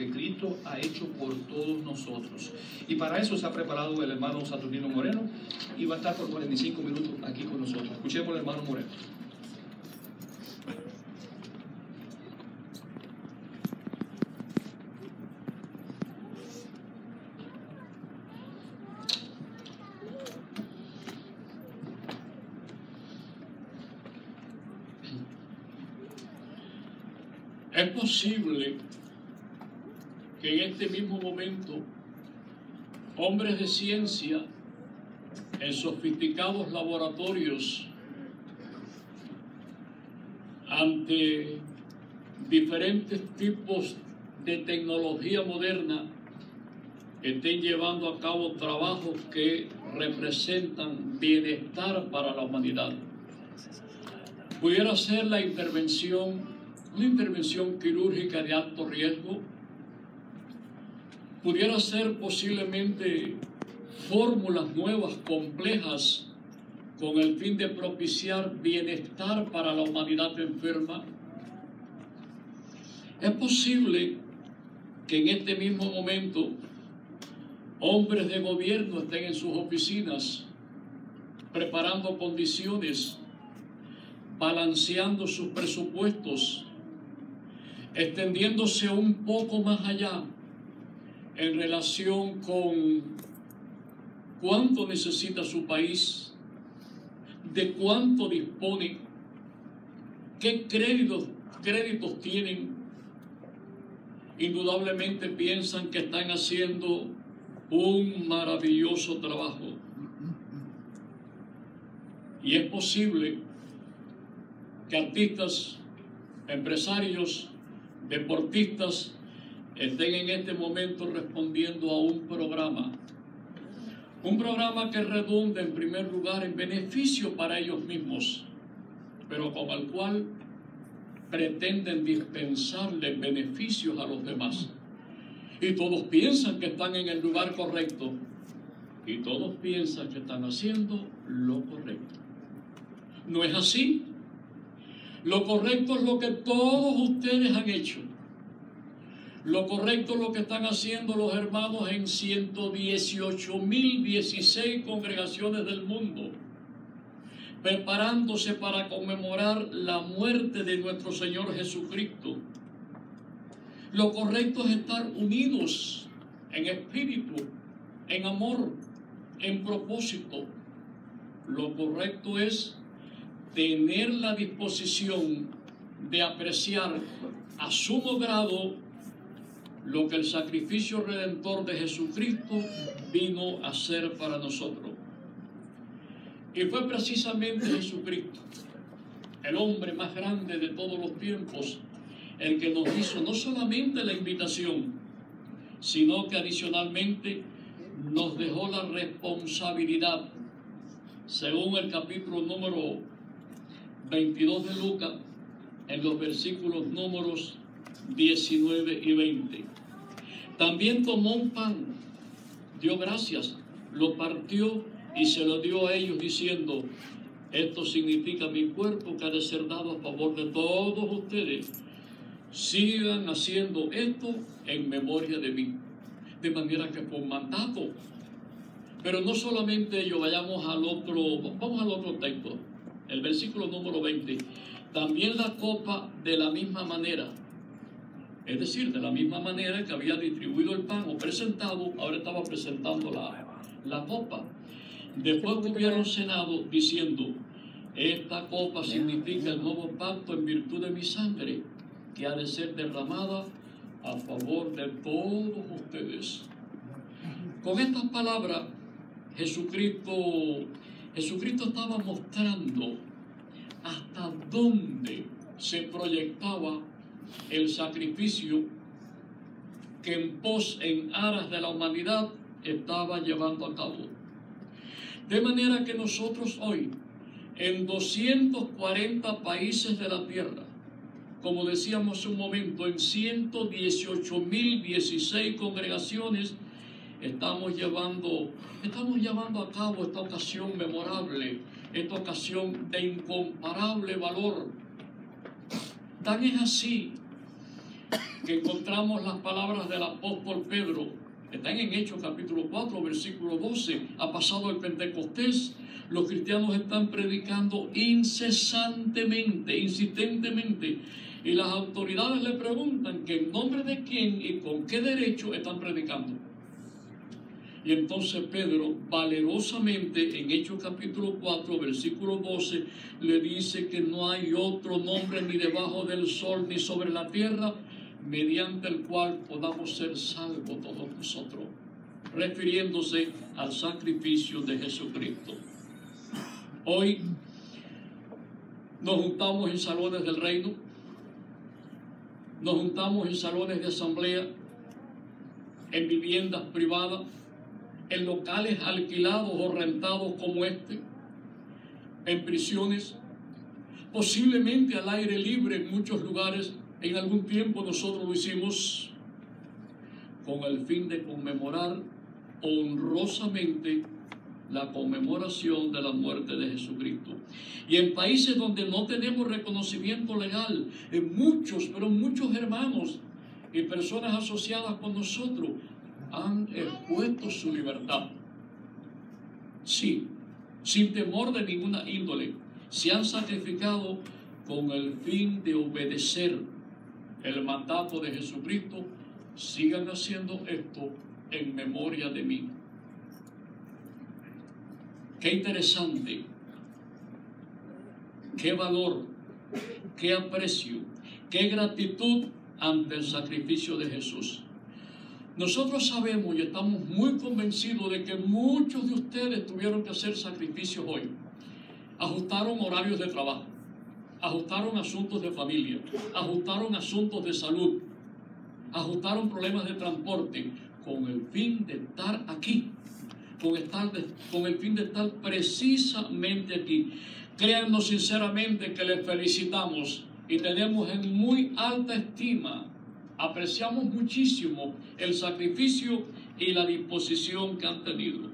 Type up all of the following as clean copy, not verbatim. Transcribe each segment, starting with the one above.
que Cristo ha hecho por todos nosotros. Y para eso se ha preparado el hermano Saturnino Moreno y va a estar por 45 minutos aquí con nosotros. Escuchemos al hermano Moreno. Es posible que en este mismo momento hombres de ciencia en sofisticados laboratorios ante diferentes tipos de tecnología moderna estén llevando a cabo trabajos que representan bienestar para la humanidad. Pudiera ser una intervención quirúrgica de alto riesgo, pudiera ser posiblemente fórmulas nuevas, complejas, con el fin de propiciar bienestar para la humanidad enferma. Es posible que en este mismo momento hombres de gobierno estén en sus oficinas preparando condiciones, balanceando sus presupuestos, extendiéndose un poco más allá en relación con cuánto necesita su país, de cuánto dispone, qué créditos tienen. Indudablemente piensan que están haciendo un maravilloso trabajo. Y es posible que artistas, empresarios, deportistas estén en este momento respondiendo a un programa que redunda en primer lugar en beneficio para ellos mismos, pero con el cual pretenden dispensarle beneficios a los demás. Y todos piensan que están en el lugar correcto, y todos piensan que están haciendo lo correcto. No es así. Lo correcto es lo que todos ustedes han hecho. Lo correcto es lo que están haciendo los hermanos en 118.016 congregaciones del mundo, preparándose para conmemorar la muerte de nuestro Señor Jesucristo. Lo correcto es estar unidos en espíritu, en amor, en propósito. Lo correcto es tener la disposición de apreciar a sumo grado lo que el sacrificio redentor de Jesucristo vino a hacer para nosotros. Y fue precisamente Jesucristo, el hombre más grande de todos los tiempos, el que nos hizo no solamente la invitación, sino que adicionalmente nos dejó la responsabilidad, según el capítulo número 22 de Lucas, en los versículos números 19 y 20. También tomó un pan, dio gracias, lo partió y se lo dio a ellos diciendo: esto significa mi cuerpo que ha de ser dado a favor de todos ustedes. Sigan haciendo esto en memoria de mí. De manera que fue un mandato. Pero no solamente ello, vamos al otro texto. El versículo número 20, también la copa de la misma manera, es decir, de la misma manera que había distribuido el pan o presentado, ahora estaba presentando la copa. Después que hubieron cenado, diciendo: esta copa significa el nuevo pacto en virtud de mi sangre, que ha de ser derramada a favor de todos ustedes. Con estas palabras, Jesucristo estaba mostrando hasta dónde se proyectaba el sacrificio que en aras de la humanidad estaba llevando a cabo. De manera que nosotros hoy, en 240 países de la tierra, como decíamos hace un momento, en 118.016 congregaciones, estamos llevando a cabo esta ocasión memorable, esta ocasión de incomparable valor. Tan es así que encontramos las palabras del apóstol Pedro, están en Hechos capítulo 4, versículo 12. Ha pasado el Pentecostés, los cristianos están predicando incesantemente, insistentemente, y las autoridades le preguntan que en nombre de quién y con qué derecho están predicando. Y entonces Pedro, valerosamente, en Hechos capítulo 4, versículo 12, le dice que no hay otro nombre ni debajo del sol ni sobre la tierra mediante el cual podamos ser salvos todos nosotros, refiriéndose al sacrificio de Jesucristo. Hoy nos juntamos en salones del reino, nos juntamos en salones de asamblea, en viviendas privadas, en locales alquilados o rentados como este, en prisiones, posiblemente al aire libre en muchos lugares. En algún tiempo nosotros lo hicimos con el fin de conmemorar honrosamente la conmemoración de la muerte de Jesucristo. Y en países donde no tenemos reconocimiento legal, en muchos, pero muchos hermanos y personas asociadas con nosotros han expuesto su libertad. Sí, sin temor de ninguna índole, se han sacrificado con el fin de obedecer el mandato de Jesucristo. Sigan haciendo esto en memoria de mí. Qué interesante, qué valor, qué aprecio, qué gratitud ante el sacrificio de Jesús. Nosotros sabemos y estamos muy convencidos de que muchos de ustedes tuvieron que hacer sacrificios hoy. Ajustaron horarios de trabajo, ajustaron asuntos de familia, ajustaron asuntos de salud, ajustaron problemas de transporte con el fin de estar aquí, con el fin de estar precisamente aquí. Créanos sinceramente que les felicitamos y tenemos en muy alta estima, apreciamos muchísimo el sacrificio y la disposición que han tenido.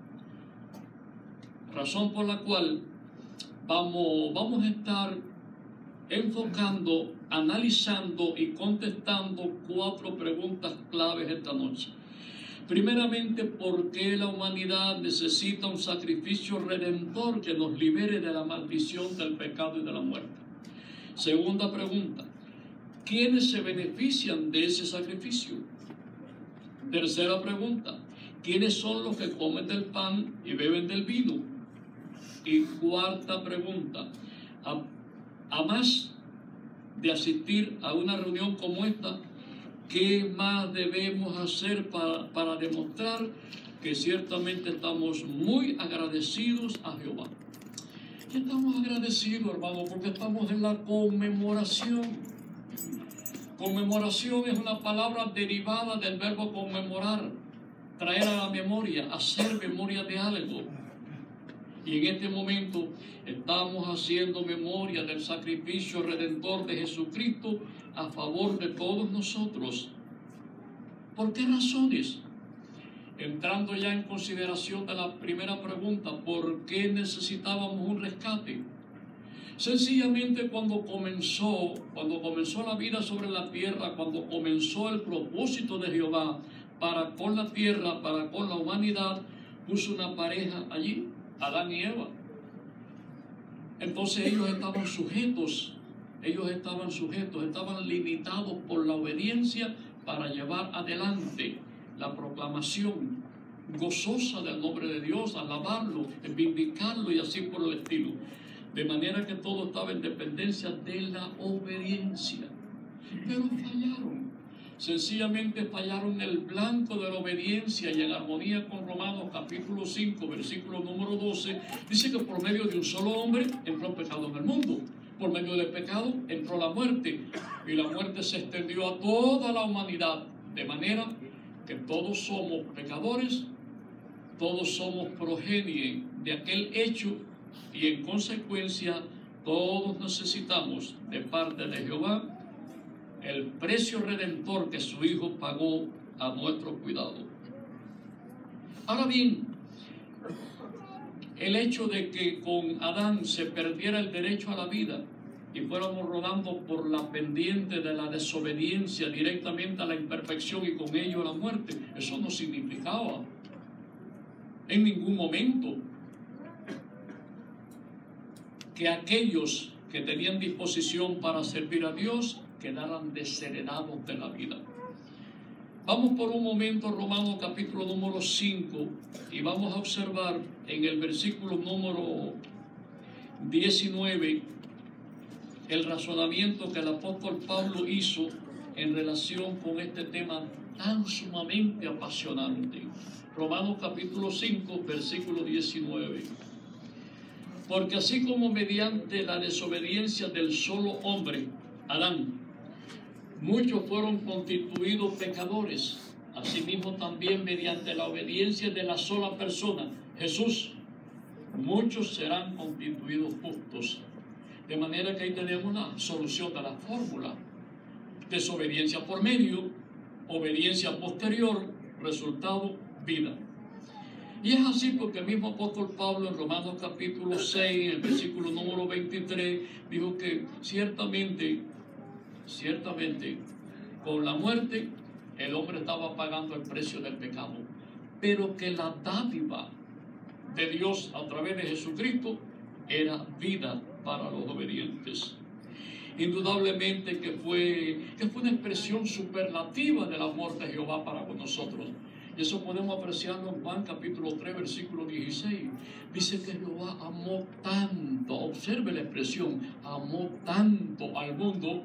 Razón por la cual vamos a estar enfocando, analizando y contestando 4 preguntas claves esta noche. Primeramente, ¿por qué la humanidad necesita un sacrificio redentor que nos libere de la maldición del pecado y de la muerte? Segunda pregunta, ¿quiénes se benefician de ese sacrificio? Tercera pregunta, ¿quiénes son los que comen del pan y beben del vino? Y cuarta pregunta, a más de asistir a una reunión como esta, ¿qué más debemos hacer para demostrar que ciertamente estamos muy agradecidos a Jehová? Y estamos agradecidos, hermano, porque estamos en la conmemoración. Conmemoración es una palabra derivada del verbo conmemorar, traer a la memoria, hacer memoria de algo. Y en este momento estamos haciendo memoria del sacrificio redentor de Jesucristo a favor de todos nosotros. ¿Por qué razones? Entrando ya en consideración de la primera pregunta, ¿por qué necesitábamos un rescate? Sencillamente cuando comenzó la vida sobre la tierra, cuando comenzó el propósito de Jehová para con la tierra, para con la humanidad, puso una pareja allí, Adán y Eva. Entonces ellos estaban sujetos, estaban limitados por la obediencia para llevar adelante la proclamación gozosa del nombre de Dios, alabarlo, vindicarlo y así por el estilo. De manera que todo estaba en dependencia de la obediencia. Pero fallaron. Sencillamente fallaron el blanco de la obediencia, y en armonía con Romanos capítulo 5, versículo número 12, dice que por medio de un solo hombre entró el pecado en el mundo. Por medio del pecado entró la muerte, y la muerte se extendió a toda la humanidad, de manera que todos somos pecadores, todos somos progenie de aquel hecho, y en consecuencia todos necesitamos de parte de Jehová el precio redentor que su Hijo pagó a nuestro cuidado. Ahora bien, el hecho de que con Adán se perdiera el derecho a la vida y fuéramos rodando por la pendiente de la desobediencia directamente a la imperfección y con ello a la muerte, eso no significaba en ningún momento que aquellos que tenían disposición para servir a Dios quedaran desheredados de la vida. Vamos por un momento a Romanos capítulo número 5 y vamos a observar en el versículo número 19 el razonamiento que el apóstol Pablo hizo en relación con este tema tan sumamente apasionante. Romanos capítulo 5, versículo 19. Porque así como mediante la desobediencia del solo hombre, Adán, muchos fueron constituidos pecadores, asimismo también mediante la obediencia de la sola persona, Jesús, muchos serán constituidos justos. De manera que ahí tenemos la solución de la fórmula. Desobediencia por medio, obediencia posterior, resultado, vida. Y es así porque el mismo apóstol Pablo en Romanos capítulo 6, en el versículo número 23, dijo que ciertamente, con la muerte el hombre estaba pagando el precio del pecado, pero que la dádiva de Dios a través de Jesucristo era vida para los obedientes. Indudablemente que fue una expresión superlativa del amor de Jehová para con nosotros. Y eso podemos apreciarlo en Juan capítulo 3, versículo 16. Dice que Jehová amó tanto, observe la expresión, amó tanto al mundo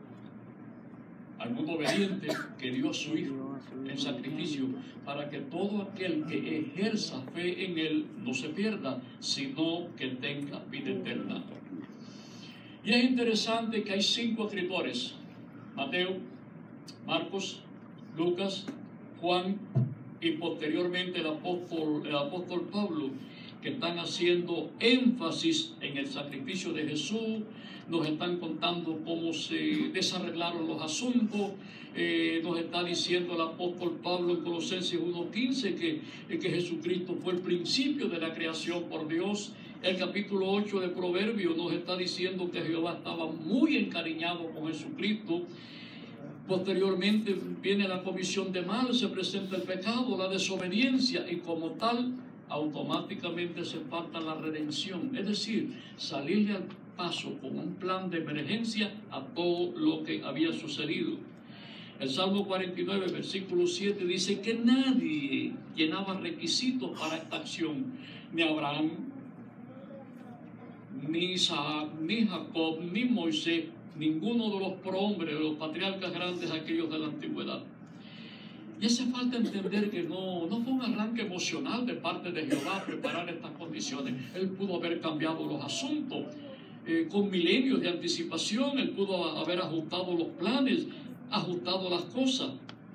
obediente, que dio a su Hijo en sacrificio, para que todo aquel que ejerza fe en Él no se pierda, sino que tenga vida eterna. Y es interesante que hay 5 escritores: Mateo, Marcos, Lucas, Juan y posteriormente el apóstol Pablo, que están haciendo énfasis en el sacrificio de Jesús, nos están contando cómo se desarreglaron los asuntos. Nos está diciendo el apóstol Pablo en Colosenses 1:15 que Jesucristo fue el principio de la creación por Dios. El capítulo 8 de Proverbios nos está diciendo que Jehová estaba muy encariñado con Jesucristo. Posteriormente viene la comisión de mal, se presenta el pecado, la desobediencia, y como tal automáticamente se falta la redención, es decir, salirle al paso con un plan de emergencia a todo lo que había sucedido. El Salmo 49, versículo 7 dice que nadie llenaba requisitos para esta acción, ni Abraham, ni Isaac, ni Jacob, ni Moisés, ninguno de los prohombres, de los patriarcas grandes, aquellos de la antigüedad. Y hace falta entender que no fue un arranque emocional de parte de Jehová preparar estas condiciones. Él pudo haber cambiado los asuntos con milenios de anticipación. Él pudo haber ajustado los planes, ajustado las cosas.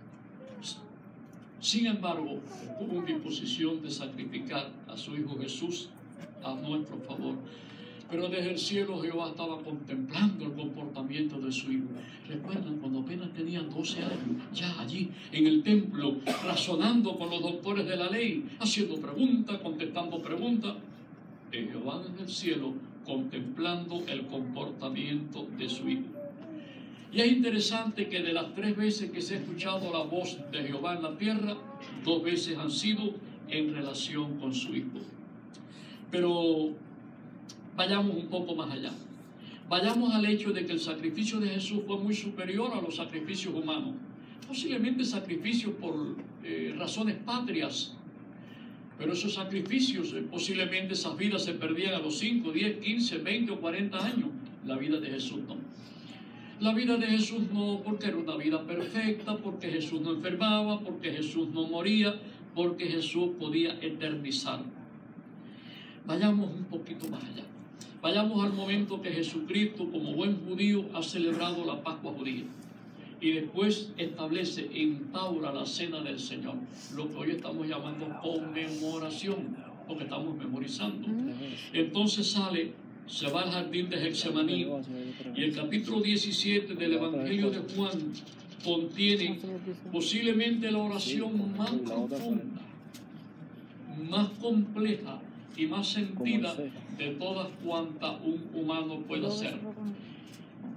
Sin embargo, estuvo en disposición de sacrificar a su Hijo Jesús a nuestro favor. Pero desde el cielo Jehová estaba contemplando el comportamiento de su Hijo. Recuerdan cuando apenas tenía 12 años, ya allí en el templo, razonando con los doctores de la ley, haciendo preguntas, contestando preguntas. Jehová desde el cielo contemplando el comportamiento de su Hijo. Y es interesante que de las 3 veces que se ha escuchado la voz de Jehová en la tierra, 2 veces han sido en relación con su Hijo. Pero vayamos un poco más allá. Vayamos al hecho de que el sacrificio de Jesús fue muy superior a los sacrificios humanos. Posiblemente sacrificios por razones patrias. Pero esos sacrificios, posiblemente esas vidas se perdían a los 5, 10, 15, 20 o 40 años. La vida de Jesús no. La vida de Jesús no, porque era una vida perfecta, porque Jesús no enfermaba, porque Jesús no moría, porque Jesús podía eternizar. Vayamos un poquito más allá. Vayamos al momento que Jesucristo, como buen judío, ha celebrado la Pascua judía. Y después establece, instaura la cena del Señor, lo que hoy estamos llamando conmemoración, porque estamos memorizando. Entonces sale, se va al jardín de Getsemaní, y el capítulo 17 del Evangelio de Juan contiene posiblemente la oración más profunda, más compleja y más sentida de todas cuantas un humano puede hacer.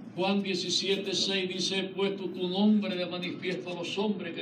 Juan 17:6 dice: he puesto tu nombre de manifiesto a los hombres que